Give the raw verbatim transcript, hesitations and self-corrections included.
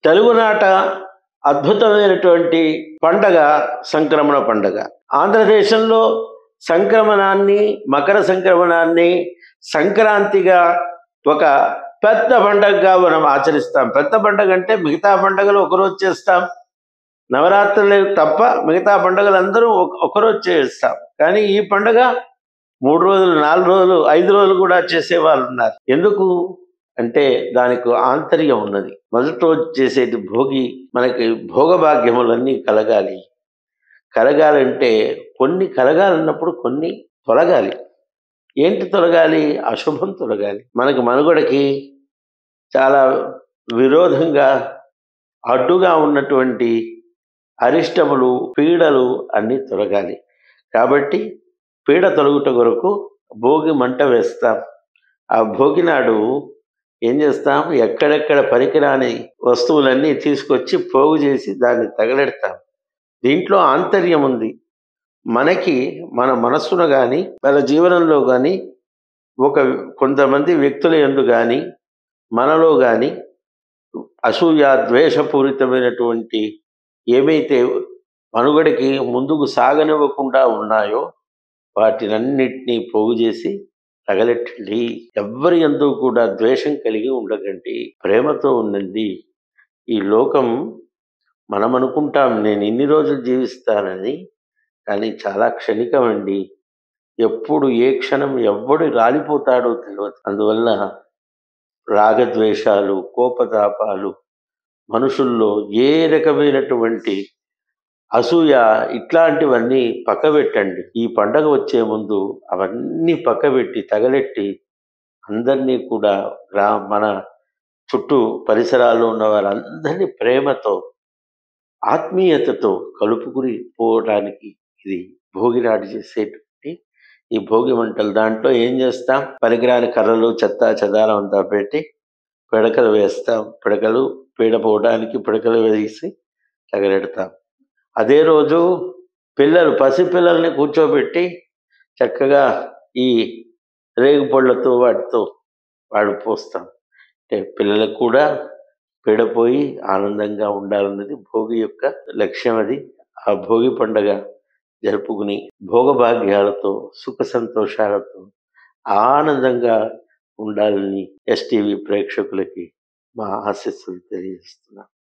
తెలుగునాట అద్భుతమైనటువంటి పండగ సంక్రమణ పండగ. ఆంధ్రదేశంలో సంక్రమణాన్ని, మకర సంక్రమణాన్ని సంక్రాంతిగా ఒక పెద్ద పండగగా మనం ఆచరిస్తాం. పెద్ద పండగ అంటే మిగతా పండగలు ఒకరోజు చేస్తాం, నవరాత్రులు తప్ప మిగతా పండుగలందరూ ఒకరోజు చేస్తాం. కానీ ఈ పండగ మూడు రోజులు, నాలుగు రోజులు, ఐదు రోజులు కూడా చేసేవాళ్ళు ఉన్నారు. ఎందుకు అంటే దానికి ఆంతర్యం ఉన్నది. మొదటి రోజు చేసేటి భోగి మనకి భోగభాగ్యములన్నీ కలగాలి. కలగాలంటే కొన్ని కలగాలన్నప్పుడు కొన్ని తొలగాలి. ఏంటి తొలగాలి? అశుభం తొలగాలి. మనకి మనుగడకి చాలా విరోధంగా అడ్డుగా ఉన్నటువంటి అరిష్టములు, పీడలు అన్నీ తొలగాలి. కాబట్టి పీడ తొలగుట కొరకు భోగి మంట వేస్తాం. ఆ భోగి నాడు ఏం చేస్తాం? ఎక్కడెక్కడ పనికిరాని వస్తువులన్నీ తీసుకొచ్చి పోగు చేసి దాన్ని తగలెడతాం. దీంట్లో ఆంతర్యం ఉంది. మనకి మన మనస్సును కానీ, మన జీవనంలో కానీ, ఒక కొంతమంది వ్యక్తుల యందు కానీ, మనలో కానీ అసూయ, ద్వేషపూరితమైనటువంటి ఏమైతే మనుగడకి ముందుకు సాగనివ్వకుండా ఉన్నాయో వాటినన్నిటినీ పోగు చేసి తగలెట్టండి. ఎవ్వరి యందు కూడా ద్వేషం కలిగి ఉండకండి, ప్రేమతో ఉండండి. ఈ లోకం మనం అనుకుంటాం నేను ఇన్ని రోజులు జీవిస్తానని, కానీ చాలా క్షణికమండి. ఎప్పుడు ఏ క్షణం ఎవ్వడు రాలిపోతాడో తెలియదు. అందువల్ల రాగద్వేషాలు, కోపతాపాలు, మనుషుల్లో ఏ రకమైనటువంటి అసూయ ఇట్లాంటివన్నీ పక్కబెట్టండి. ఈ పండగ వచ్చే ముందు అవన్నీ పక్కబెట్టి తగలెట్టి అందరినీ కూడా రా మన చుట్టూ పరిసరాల్లో ఉన్న వారందరినీ ప్రేమతో, ఆత్మీయతతో కలుపుకుని పోవడానికి ఇది భోగి నాడు చేసేటువంటి ఈ భోగి మంటలు. దాంట్లో ఏం చేస్తాం? పనికిరాని కర్రలు, చెత్త చెదారం అంతా పెట్టి పిడకలు వేస్తాం. పిడకలు పీడ పోవడానికి పిడకలు వేసి తగలెడతాం. అదే రోజు పిల్లలు, పసిపిల్లల్ని కూర్చోబెట్టి చక్కగా ఈ రేగుపళ్ళతో వాటితో వాడు పోస్తాం. అంటే పిల్లలకు కూడా పీడపోయి ఆనందంగా ఉండాలన్నది భోగి యొక్క లక్ష్యం. అది ఆ భోగి పండగ జరుపుకుని భోగభాగ్యాలతో, సుఖ సంతోషాలతో ఆనందంగా ఉండాలని ఎస్టీవీ ప్రేక్షకులకి మా ఆశీస్సులు తెలియజేస్తున్నాం.